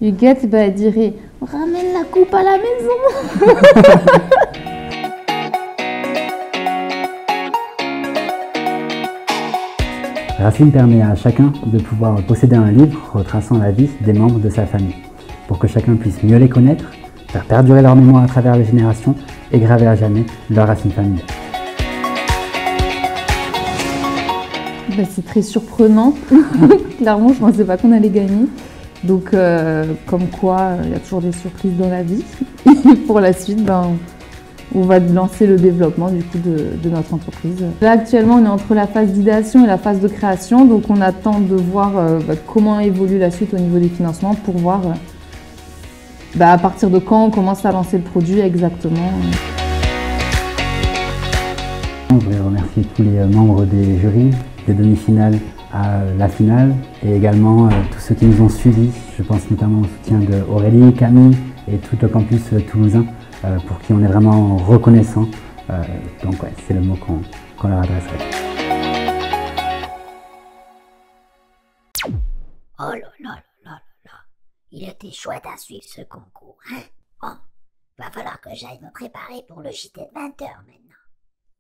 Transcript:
Huguette, bah, elle dirait « Ramène la coupe à la maison !» Racine permet à chacun de pouvoir posséder un livre retraçant la vie des membres de sa famille, pour que chacun puisse mieux les connaître, faire perdurer leur mémoire à travers les générations et graver à jamais leur racine familiale. Bah, c'est très surprenant. Clairement, je ne pensais pas qu'on allait gagner. Donc, comme quoi, il y a toujours des surprises dans la vie. Et pour la suite, on va lancer le développement du coup, de notre entreprise. Là, actuellement, on est entre la phase d'idéation et la phase de création. Donc, on attend de voir comment évolue la suite au niveau des financements pour voir à partir de quand on commence à lancer le produit exactement. Je voudrais remercier tous les membres des jurys, des demi-finales à la finale et également tous ceux qui nous ont suivis. Je pense notamment au soutien d'Aurélie, Camille et tout le campus toulousain pour qui on est vraiment reconnaissant. Donc ouais, c'est le mot qu'on leur adresserait. Oh là là là là là là, il était chouette à suivre ce concours, hein? Bon, va falloir que j'aille me préparer pour le JT de 20h maintenant.